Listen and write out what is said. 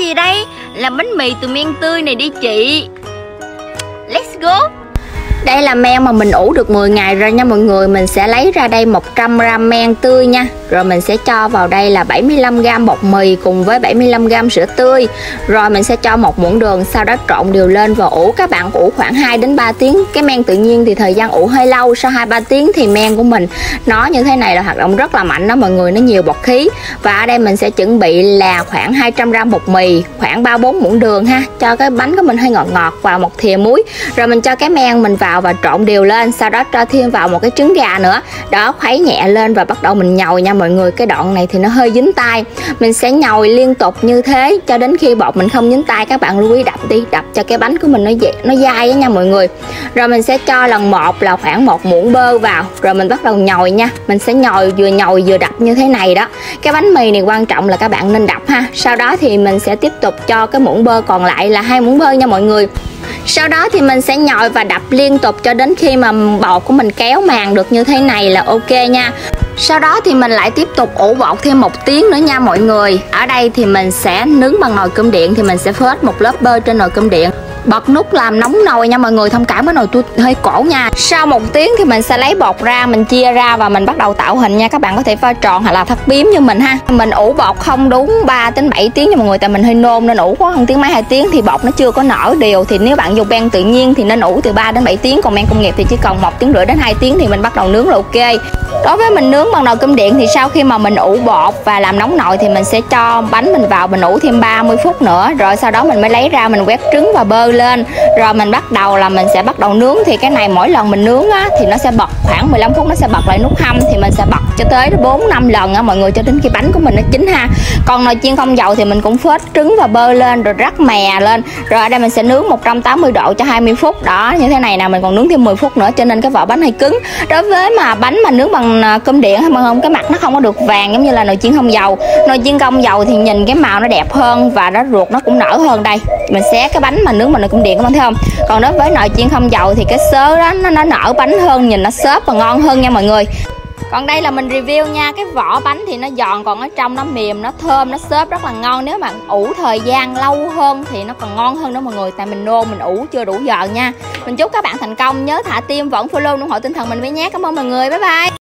gì đây? Làm bánh mì từ men tươi này đi chị. Let's go. Đây là men mà mình ủ được 10 ngày rồi nha mọi người. Mình sẽ lấy ra đây 100g men tươi nha. Rồi mình sẽ cho vào đây là 75g bột mì cùng với 75g sữa tươi. Rồi mình sẽ cho 1 muỗng đường, sau đó trộn đều lên và ủ. Các bạn ủ khoảng 2 đến 3 tiếng. Cái men tự nhiên thì thời gian ủ hơi lâu. Sau 2-3 tiếng thì men của mình nó như thế này là hoạt động rất là mạnh đó mọi người, nó nhiều bọt khí. Và ở đây mình sẽ chuẩn bị là khoảng 200g bột mì, khoảng 3-4 muỗng đường ha, cho cái bánh của mình hơi ngọt ngọt, và 1 thìa muối. Rồi mình cho cái men mình vào và trộn đều lên, sau đó cho thêm vào một cái trứng gà nữa. Đó, khuấy nhẹ lên và bắt đầu mình nhồi nha mọi người. Cái đoạn này thì nó hơi dính tay. Mình sẽ nhồi liên tục như thế cho đến khi bột mình không dính tay. Các bạn lưu ý đập đi, đập cho cái bánh của mình nó dai nha mọi người. Rồi mình sẽ cho lần 1 là khoảng 1 muỗng bơ vào, rồi mình bắt đầu nhồi nha. Mình sẽ nhồi vừa đập như thế này đó. Cái bánh mì này quan trọng là các bạn nên đập ha. Sau đó thì mình sẽ tiếp tục cho cái muỗng bơ còn lại là 2 muỗng bơ nha mọi người. Sau đó thì mình sẽ nhồi và đập liên tục cho đến khi mà bột của mình kéo màng được như thế này là ok nha. Sau đó thì mình lại tiếp tục ủ bột thêm 1 tiếng nữa nha mọi người. Ở đây thì mình sẽ nướng bằng nồi cơm điện, thì mình sẽ phết một lớp bơ trên nồi cơm điện. Bật nút làm nóng nồi nha mọi người, thông cảm với nồi tôi hơi cổ nha. Sau 1 tiếng thì mình sẽ lấy bột ra, mình chia ra và mình bắt đầu tạo hình nha. Các bạn có thể pha tròn hoặc là thắt bím như mình ha. Mình ủ bột không đúng 3 đến 7 tiếng nha mọi người, tại mình hơi nôn nên ủ có 1 tiếng mấy 2 tiếng thì bột nó chưa có nở đều. Thì nếu bạn dùng men tự nhiên thì nên ủ từ 3 đến 7 tiếng, còn men công nghiệp thì chỉ cần 1 tiếng rưỡi đến 2 tiếng thì mình bắt đầu nướng là ok. Đối với mình nướng bằng nồi cơm điện thì sau khi mà mình ủ bột và làm nóng nồi thì mình sẽ cho bánh mình vào, mình ủ thêm 30 phút nữa. Rồi sau đó mình mới lấy ra, mình quét trứng và bơ lên. Rồi mình sẽ bắt đầu nướng. Thì cái này mỗi lần mình nướng á, thì nó sẽ bật khoảng 15 phút, nó sẽ bật lại nút hâm. Thì mình sẽ bật cho tới 4-5 lần á mọi người, cho đến khi bánh của mình nó chín ha. Còn nồi chiên không dầu thì mình cũng phết trứng và bơ lên rồi rắc mè lên. Rồi ở đây mình sẽ nướng 180 độ cho 20 phút. Đó, như thế này nè, mình còn nướng thêm 10 phút nữa cho nên cái vỏ bánh hơi cứng. Đối với mà bánh mà nướng bằng cơm điện hay không, cái mặt nó không có được vàng giống như là nồi chiên không dầu. Nồi chiên không dầu thì nhìn cái màu nó đẹp hơn và nó ruột nó cũng nở hơn. Đây, mình xé cái bánh mà nướng bằng nồi cơm điện các bạn thấy không? Còn đối với nồi chiên không dầu thì cái xớ đó nó nở bánh hơn, nhìn nó xốp và ngon hơn nha mọi người. Còn đây là mình review nha, cái vỏ bánh thì nó giòn, còn ở trong nó mềm, nó thơm, nó xốp rất là ngon. Nếu bạn ủ thời gian lâu hơn thì nó còn ngon hơn đó mọi người, tại mình nôn mình ủ chưa đủ giờ nha. Mình chúc các bạn thành công, nhớ thả tim vẫn follow ủng hộ tinh thần mình với nhé. Cảm ơn mọi người, bye bye.